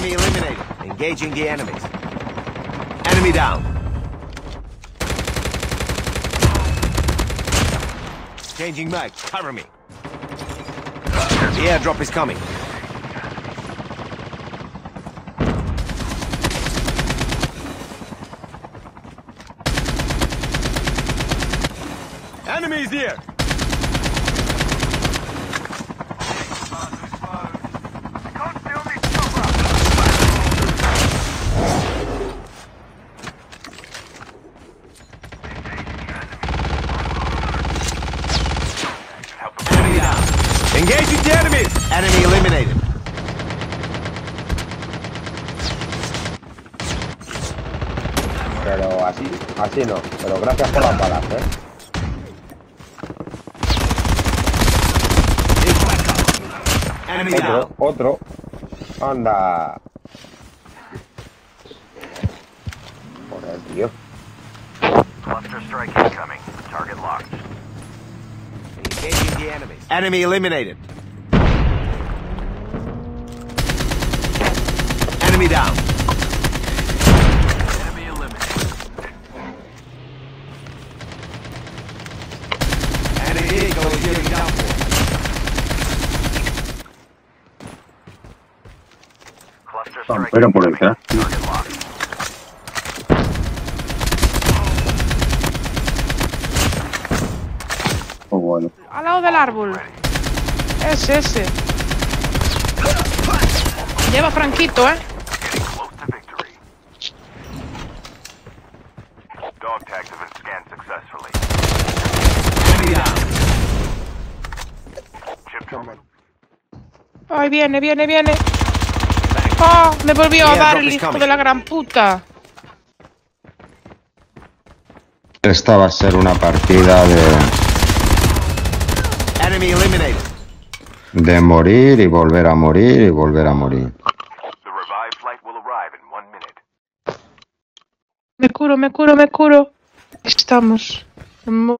Enemy eliminated. Engaging the enemies. Enemy down. Changing mag. Cover me. The airdrop is coming. Enemies here. Engaging the enemies! Enemy eliminated. Pero así no. Pero gracias por las balas, Enemy down. Otro. Anda. Joder, tío. Cluster strike incoming. Target locked. Engaging the enemies. Enemy eliminated. Enemy down. Enemy eliminated. Enemy vehicle is getting down for. Cluster strike Pero por incoming. detrás. Target locked. Oh, bueno. Al lado del árbol. Ese. Lleva franquito, Getting close to victory. Dog tags have been scanned successfully. Enemy down. Chip terminal. Ay, viene. ¡Oh! Me volvió a dar el hijo de la gran puta. Esta va a ser una partida Enemy eliminated. de morir y volver a morir y volver a morir. The revived flight will arrive in 1 minute. Me curo. Estamos.